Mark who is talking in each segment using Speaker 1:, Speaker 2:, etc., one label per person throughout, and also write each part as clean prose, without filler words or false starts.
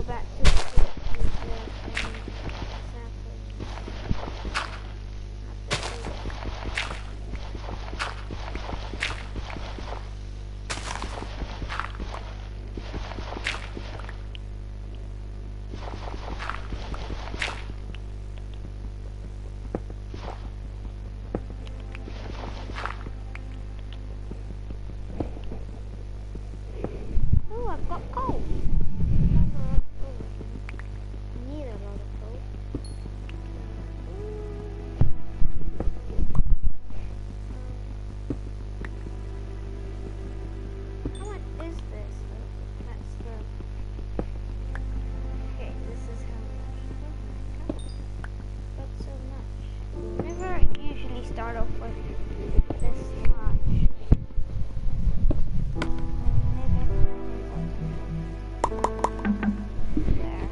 Speaker 1: back to the oh, I've got coal. Need a lot of coal. How much is this? That's the. Okay, this is how much. Oh my god, that's so much. Never usually start off with this much. There.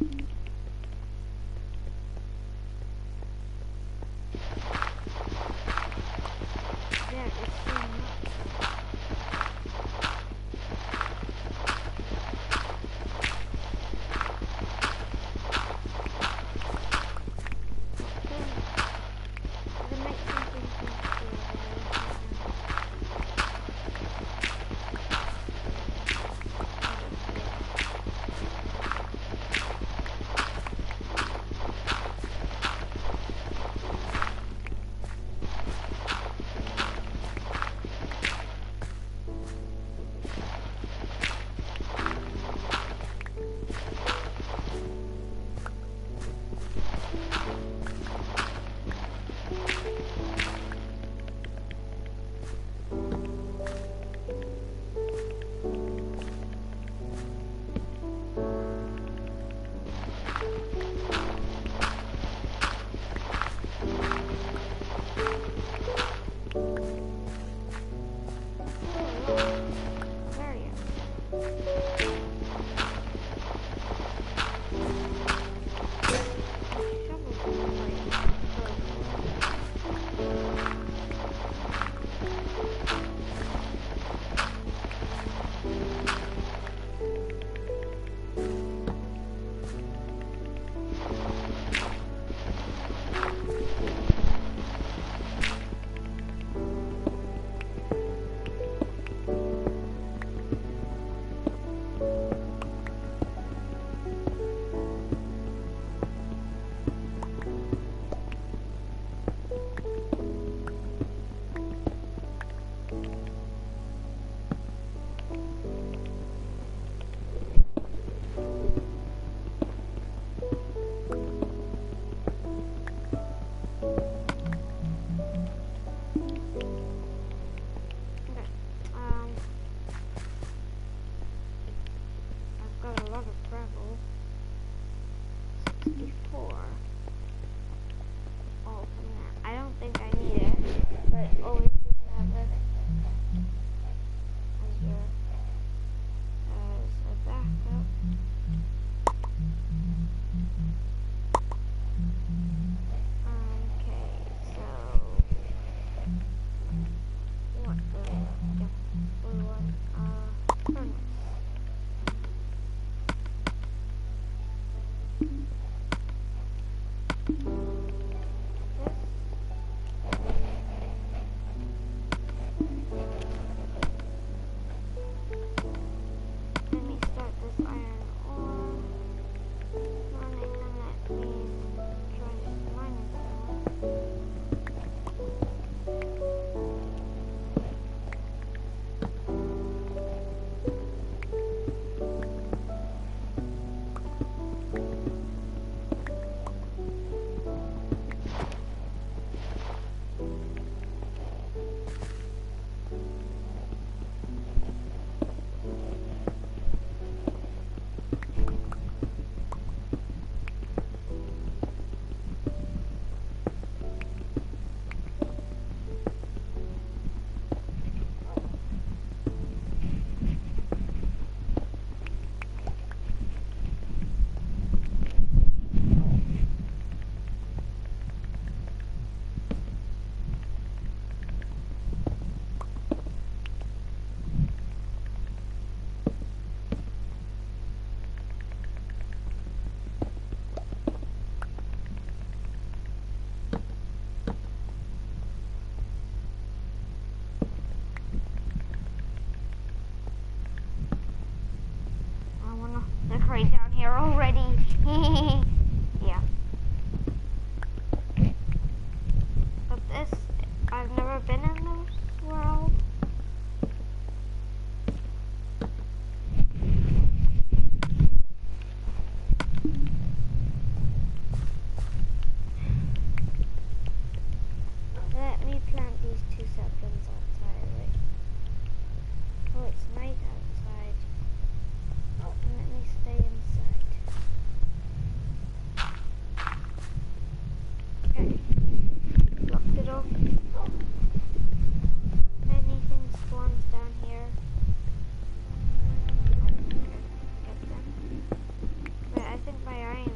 Speaker 1: There is so much. The next something Right down here already. Yeah. But this, I've never been in this world. Let me plant these 2 saplings outside. Wait. Oh, it's night outside. Oh, let me stay inside. Okay. Locked it off. If anything spawns down here, get them. But I think my iron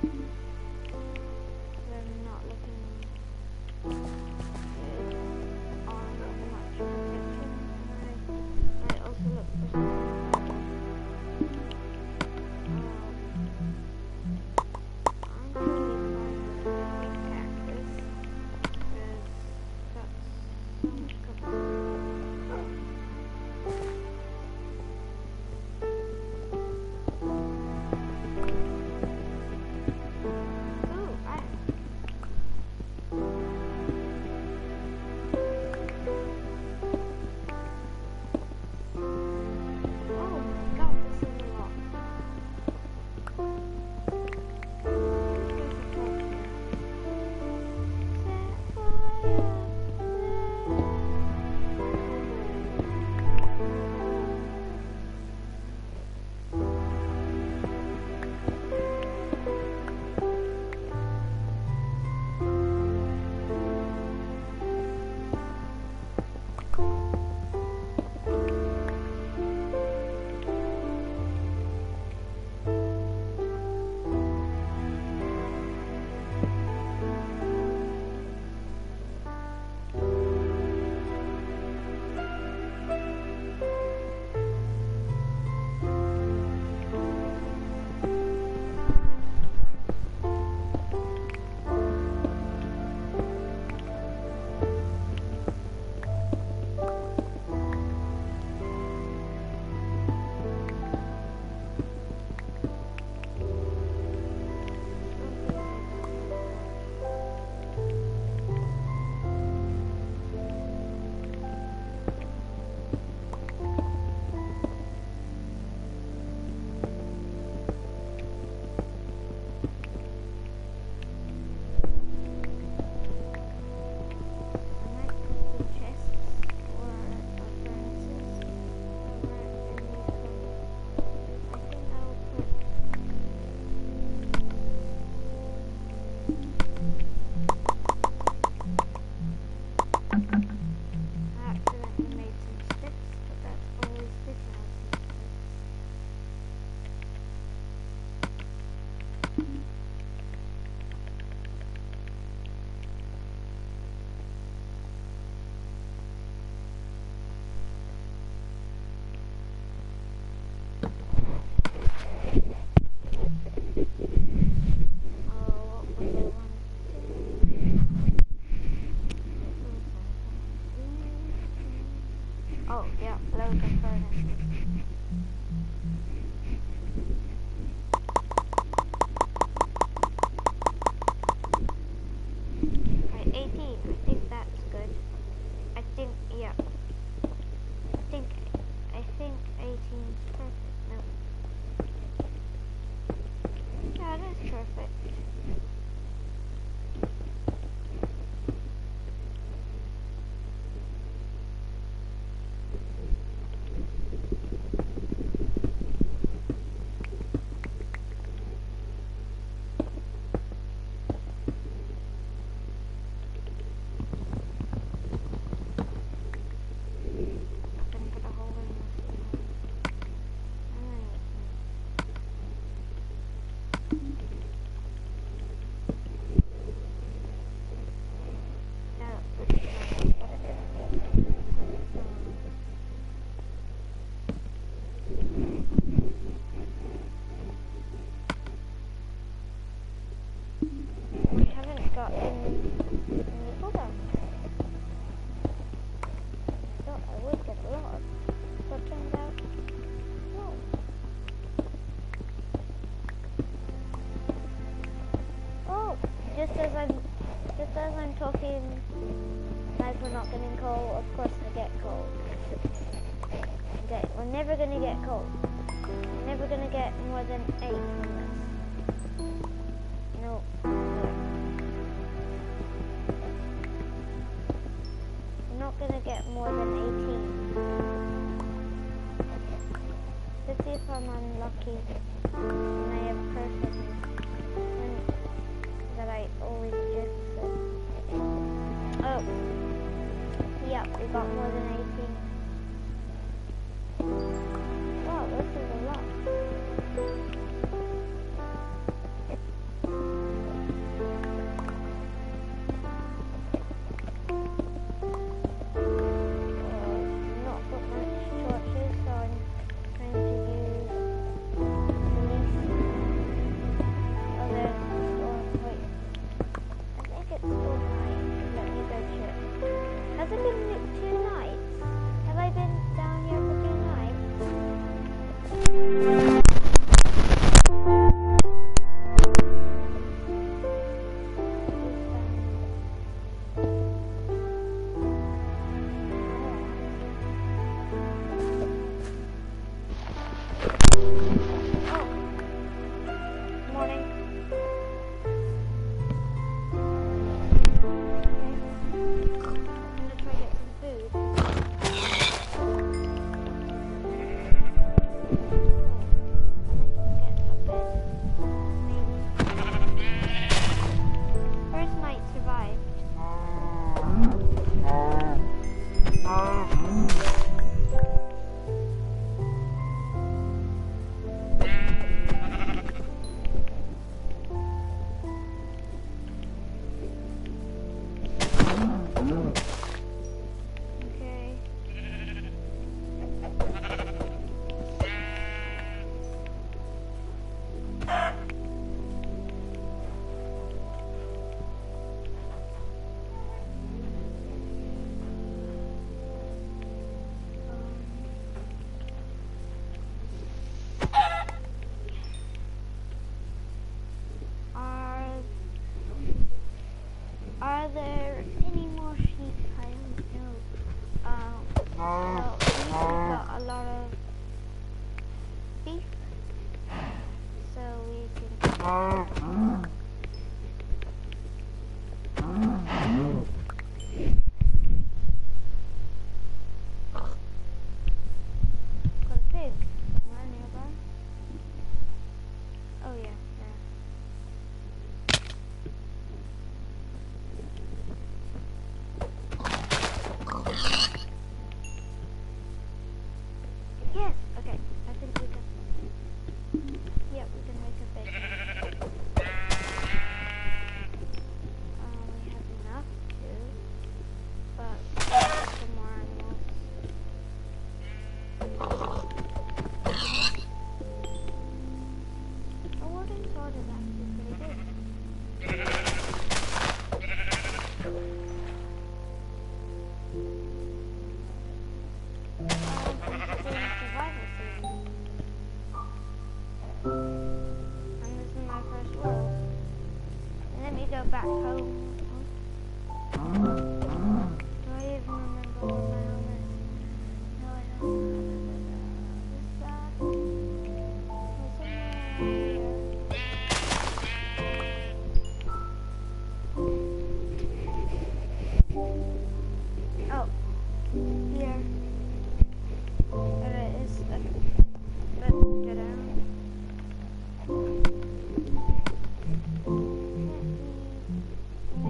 Speaker 1: They're not looking good on much protection. I also look for something. I'm going to find a cactus because that's so much cover. Oh, yeah, loads of furnaces. Right, 18. I think that's good. I think, yeah. I think 18 is perfect. No. Yeah, it is perfect. We haven't got any nickel down here. I thought I would get a lot, but turns out, no. Oh, just as I'm talking, like we're not getting coal, of course I get coal. Okay, we're never gonna get coal. We're never gonna get more than 8 from this. No. We're not gonna get more than 18. Let's see if I'm unlucky and I have perfect that I always just said. Oh. Yep, we got more than 18. Wow, this is a lot. there any more sheep? I don't know. Well, at least we got a lot of beef, so we can. Got a pig somewhere nearby. Oh yeah, there. Yes. Okay. I think we can. Yeah, we can make a bacon. We have enough to, but some more animals. A wooden sword is actually pretty good. I'm just doing survival series. And this is my first world. And let me go back home. Do I even remember what my home is? No, I don't. Is that? Oh, here. There it is. Let's get out. Let me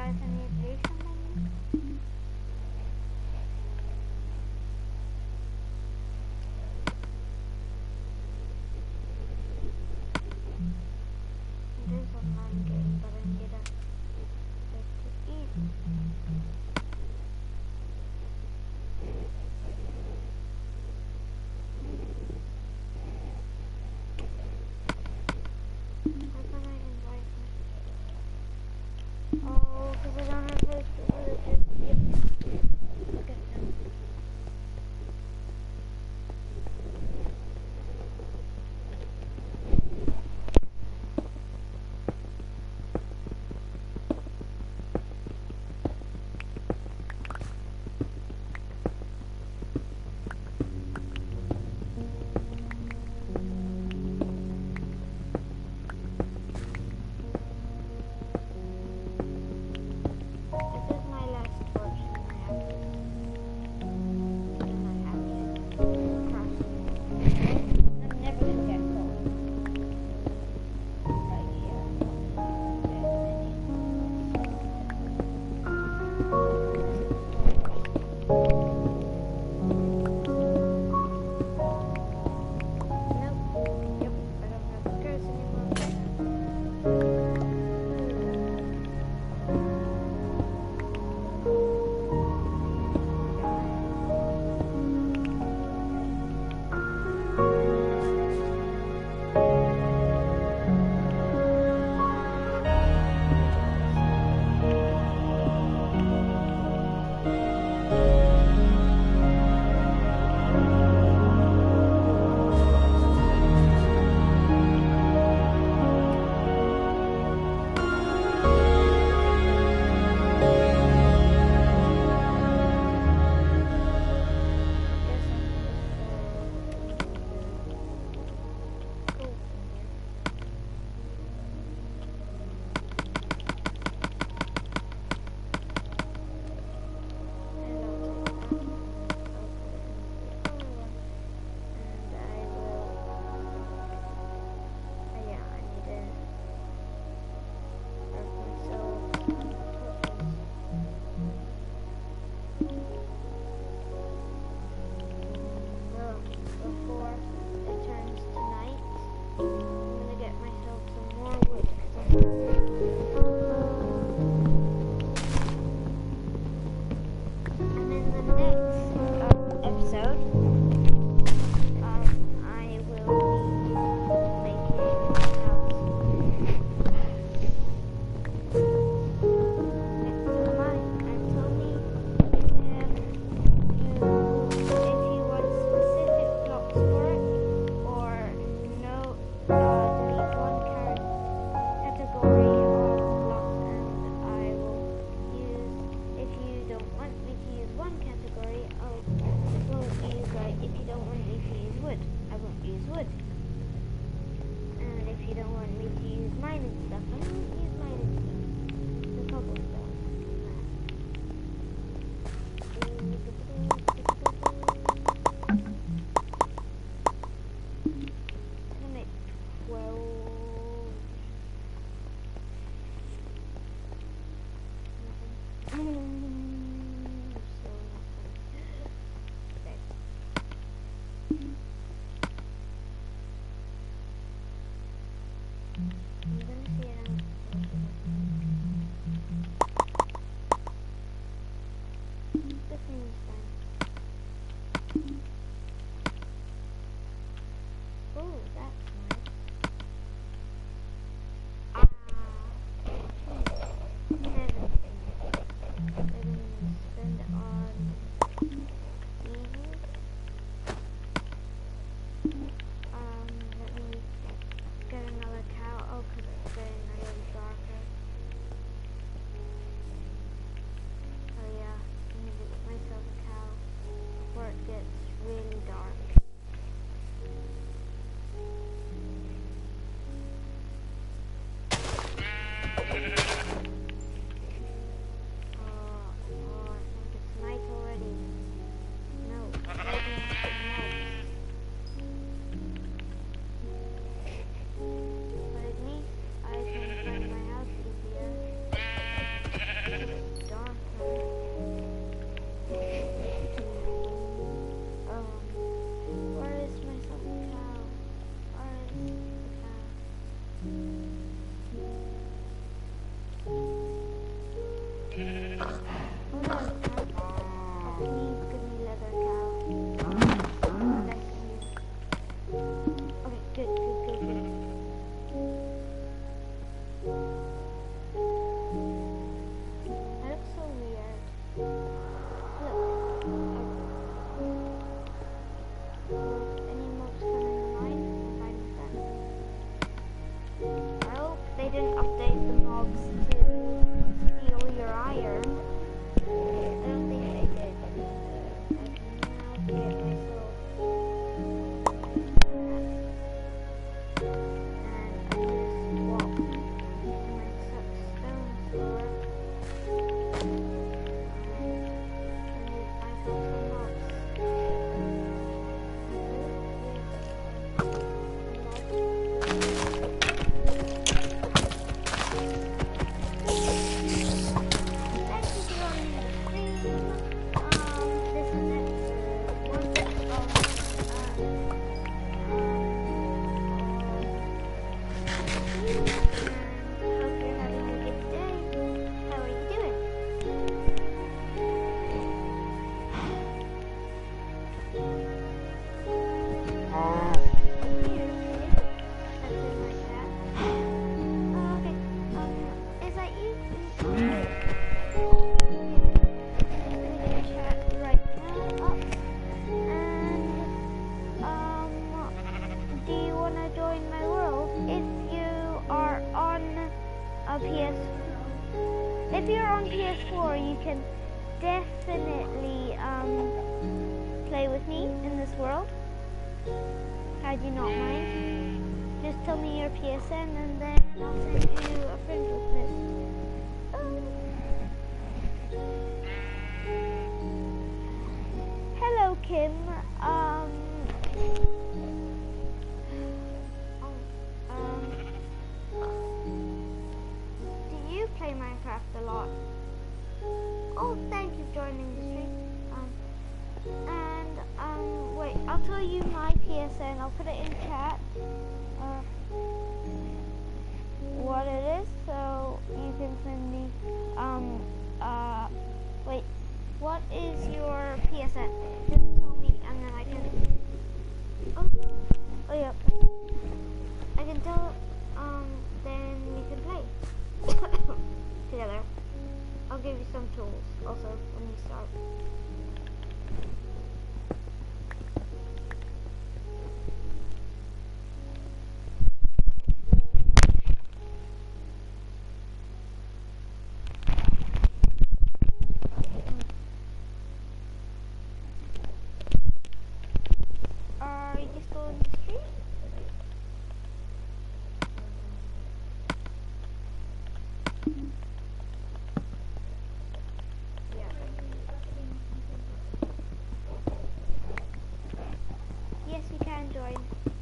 Speaker 1: guys, I need to do something. It is online game, but I need a bit to eat. How can I invite me? Oh, because I don't have place to put it. Yep. Look at them. This is my last torch and I have to. And I have to cross it. I'm never gonna get cold. Right here. Nope. Yep. I don't have the curse anymore. Before it turns to night, I'm gonna get myself some more wood. And in the next episode, I will be making a house. Oh no, please give me leather cow. Thank you. Okay, good. That looks so weird. Look. Any mobs coming to mind? I'm fine with that. I hope they didn't update the mobs to steal your iron. I don't think they did. I can now get myself and I just walk my stone floor and make myself some mobs. If you're on PS4, you can definitely play with me in this world. I do not mind. Just tell me your PSN and then I'll send you a friend request. Hello, Kim. Do you play Minecraft a lot? Oh, thank you for joining the stream. Wait, I'll tell you my PSN. I'll put it in chat. What it is, so you can send me. Wait, what is your PSN? Just tell me, and then I can. Oh yeah. I can tell. Then we can play together. I'll give you some tools also when you start. Are you still in the street? Yes, you can join.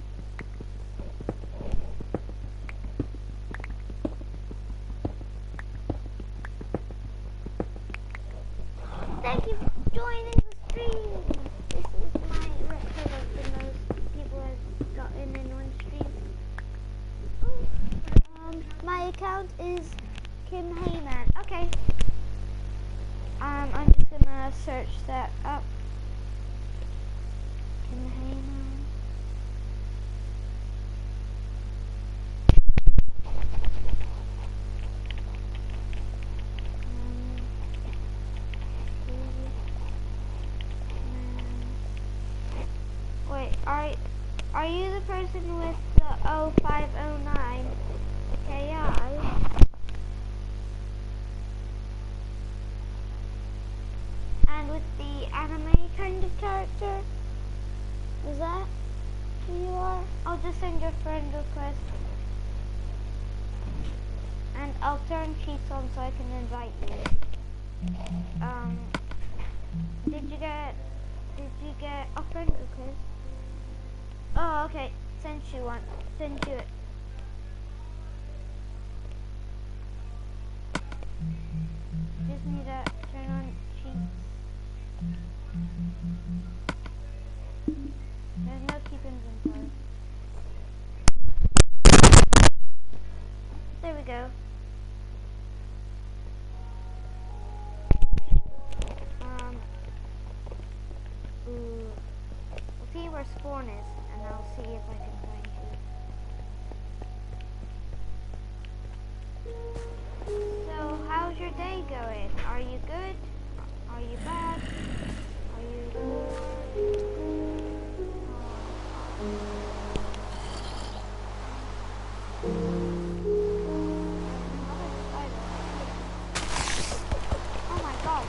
Speaker 1: Thank you for joining the stream. This is my record of the most people I've gotten in one stream. My account is Kim Heyman. Okay. I'm just gonna search that up. Kim Heyman. Wait, are you the person with the 0509 KI? And with the anime kind of character? Is that who you are? I'll just send your friend request. And I'll turn cheats on so I can invite you. Did you get a friend request? Oh, okay. Send you one. Send you it. Just need to turn on cheats. There's no keep inventory. There we go. where spawn is, and I'll see if I can find you. So, how's your day going? Are you good? Are you bad? Are you bored? Oh my god.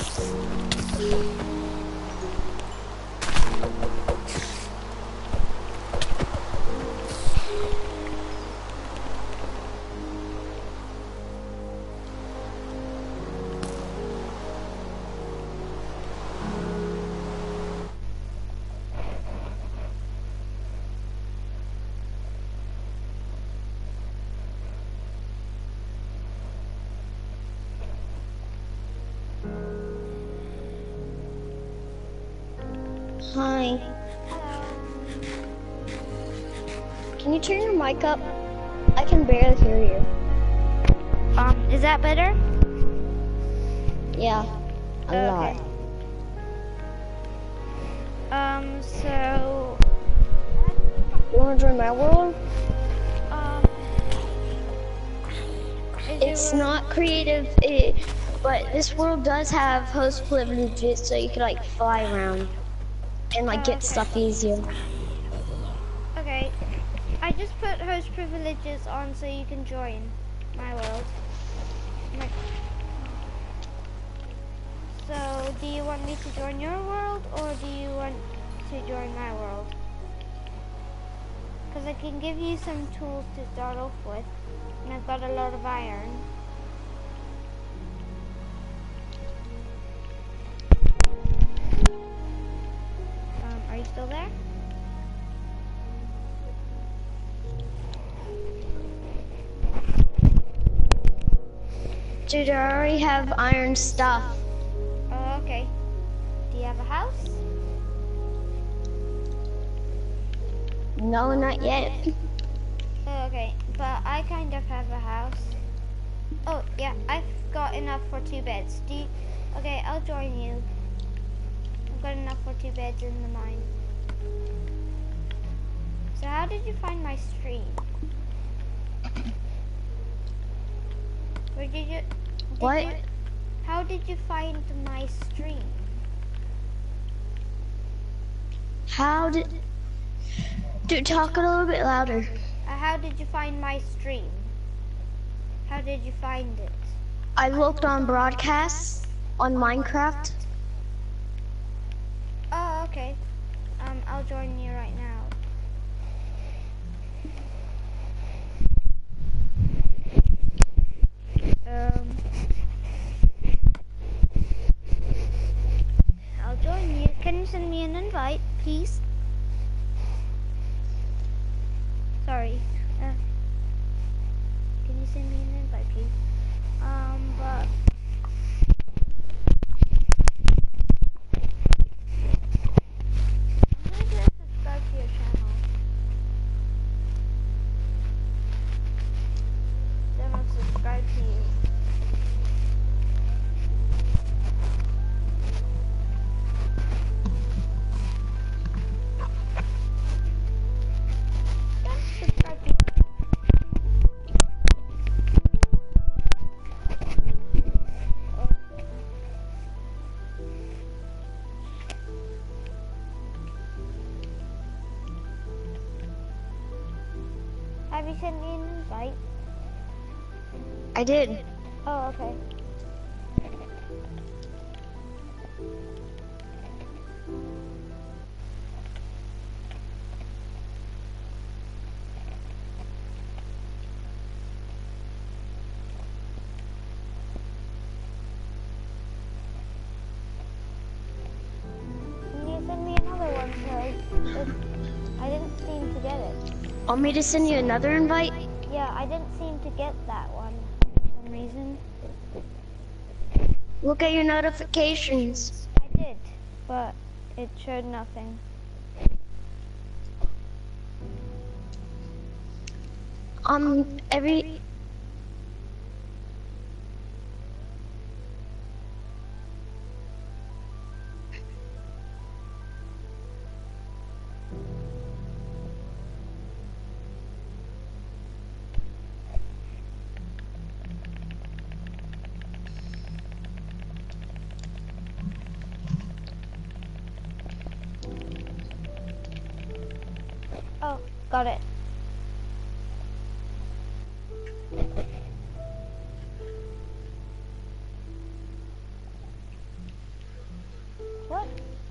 Speaker 2: Hi. Can you turn your mic up? I can barely hear you.
Speaker 1: Is that better?
Speaker 2: Yeah, a lot.
Speaker 1: So
Speaker 2: You want to join my world? It's not creative, but this world does have host privileges, so you can like fly around and like get stuff easier.
Speaker 1: Okay, I just put host privileges on so you can join my world. So, do you want me to join your world, or do you want to join my world? Because I can give you some tools to start off with, and I've got a lot of iron. Are you still there?
Speaker 2: Dude, I already have iron stuff.
Speaker 1: Oh, okay. Do you have a house?
Speaker 2: No, not yet.
Speaker 1: Oh, okay, but I kind of have a house. Oh, yeah, I've got enough for 2 beds. Okay, I'll join you. I've got enough for 2 beds in the mine. So how did you find my stream? Where did you... How did you find my stream?
Speaker 2: How did... Dude, talk a little bit louder.
Speaker 1: How did you find my stream? How did you find it?
Speaker 2: I looked on broadcasts on Minecraft.
Speaker 1: Oh, okay. I'll join you right now. I'll join you. Can you send me an invite, please? Sorry. Can you send me an invite, please? But... I'm going to subscribe to your channel. Then I'll subscribe to you. Subscribe to you. Have you sent me an invite?
Speaker 2: I did.
Speaker 1: Oh, okay. Can you send me another one? Because I didn't seem to get it.
Speaker 2: Want me to send you another invite?
Speaker 1: Yeah, I didn't seem to get that one for some reason.
Speaker 2: Look at your notifications.
Speaker 1: I did, but it showed nothing.
Speaker 2: Every...
Speaker 1: Got it. What?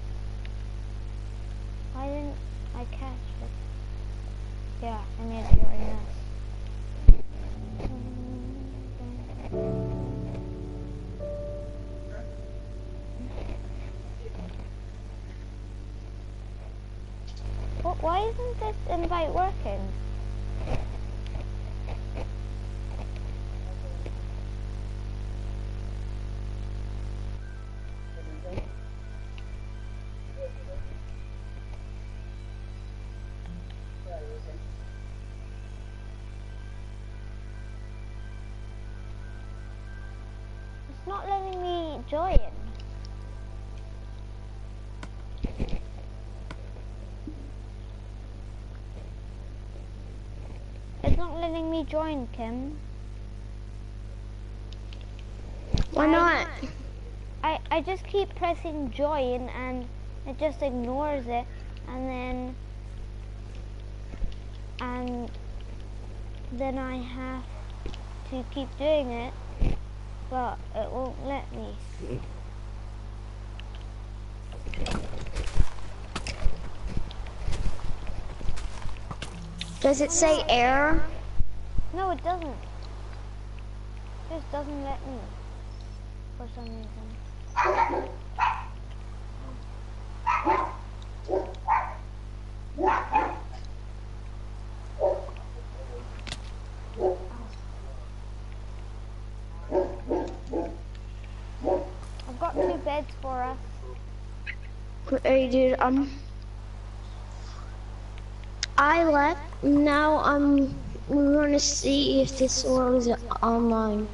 Speaker 1: Why didn't I catch it? Yeah, I need to join this. What? Why isn't this invite working? It's not letting me join. It's not letting me join, Kim.
Speaker 2: Why not?
Speaker 1: I just keep pressing join and it just ignores it, and then I have to keep doing it, but it won't let me.
Speaker 2: Does it say error?
Speaker 1: No, it doesn't. It just doesn't let me for some reason. I've got 2 beds for us.
Speaker 2: Hey, dude, I left. Now we're gonna see if this world is online.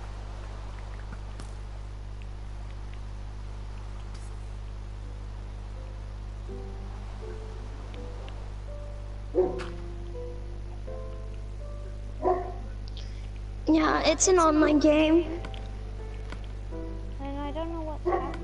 Speaker 2: Yeah, it's an online game.
Speaker 1: And I don't know what's happening.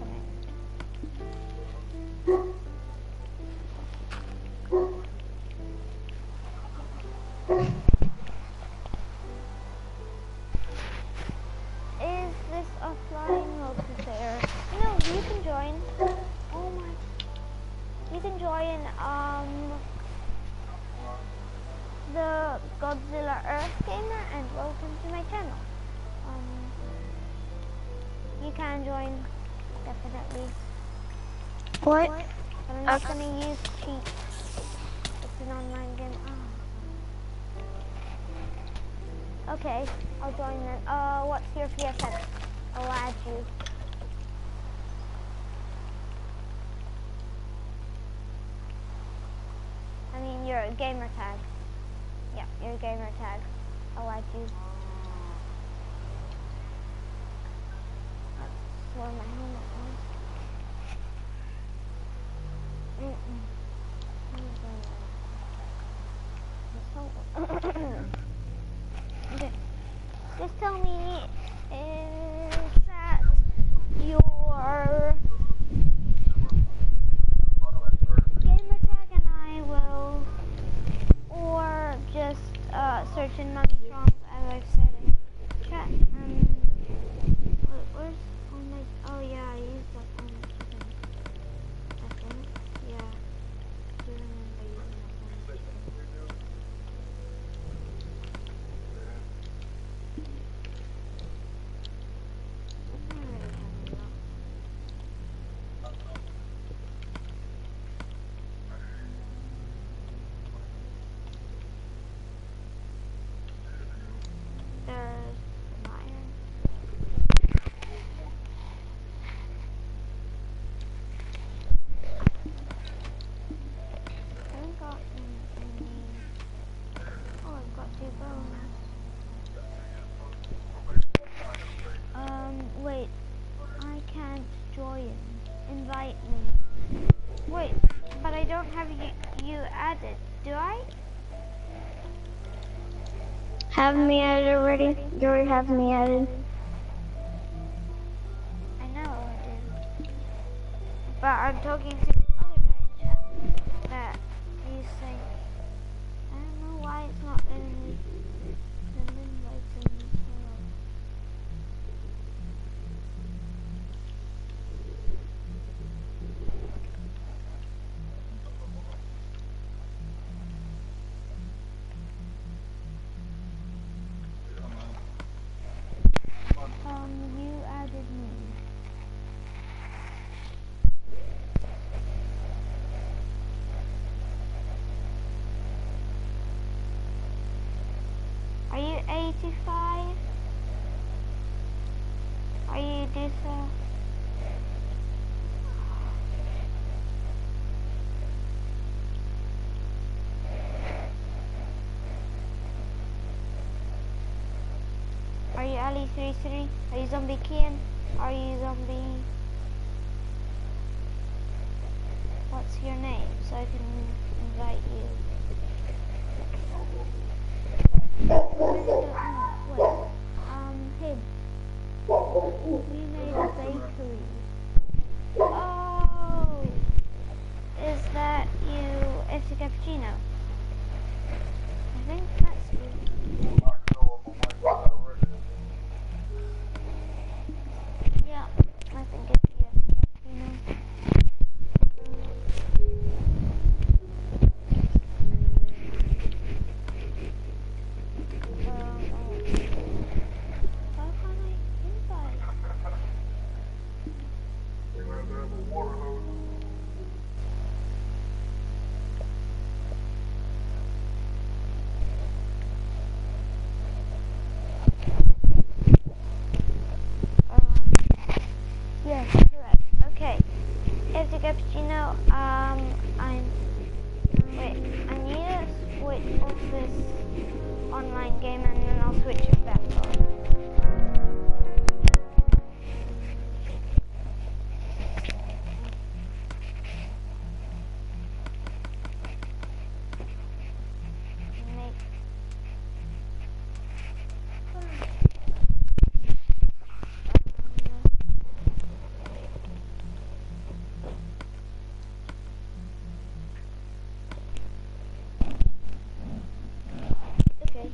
Speaker 1: Is this offline multiplayer? No, you can join. Oh my. You can join the Godzilla Earth Gamer and welcome to my channel. You can join, definitely.
Speaker 2: What?
Speaker 1: But I'm not gonna use cheats. It's an online game. Oh. Okay, I'll join then. What's your PSN? I'll add you. I mean, your gamer tag. Yeah, your gamer tag. I'll add you. That's where my helmet was. Okay. Just tell me in chat your gamer tag and I will, or just search in Mummy Strong as I've said in chat. Where's on my, oh yeah, I used that on the chicken. I think, yeah. I do remember using that on the chicken. There's Myron. I haven't got any. Oh, I've got 2 bones. Wait. I can't join. Invite me. Wait, but I don't have you added, do I?
Speaker 2: Have me added already? You already have me added.
Speaker 1: I know I did. But I'm talking to the other guy in chat that he's saying why it's not letting me send invites in this world. You added me. Are you 85? Are you Dusa? Are you Ali33? Are you Zombie Kian? Are you Zombie? What's your name so I can invite you? Wait, him. We made a bakery. Oh, is that you, FC Cappuccino? I think that's you. Yeah, I think it's you, FC Cappuccino. How can I invite? Yes, correct. Okay. FC Cappuccino, wait, I need to switch off this online game and then I'll switch it back on. Okay.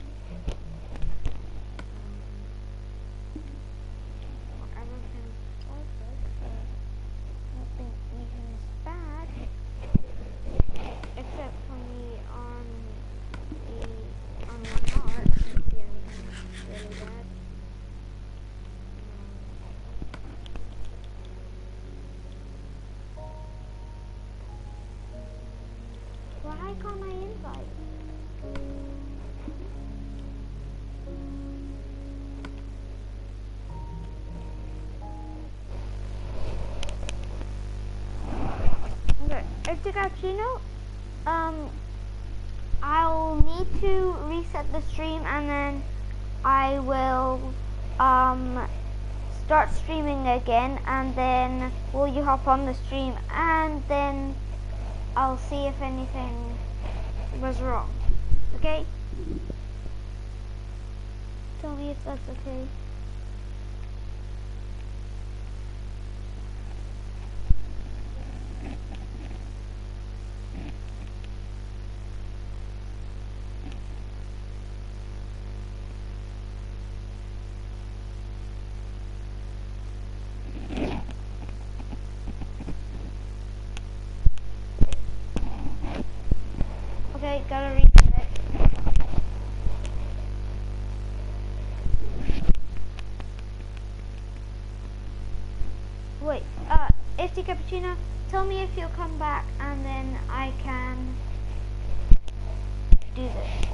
Speaker 1: Everything perfect. Nothing even is bad, except for me on one art. I don't see anything really bad. Why can't I invite? Okay, FC Cappuccino, I'll need to reset the stream and then I will start streaming again, and then will you hop on the stream and then I'll see if anything was wrong. Okay? Tell me if that's okay. Okay, gotta reset it. Wait, FC Cappuccino, tell me if you'll come back and then I can do this.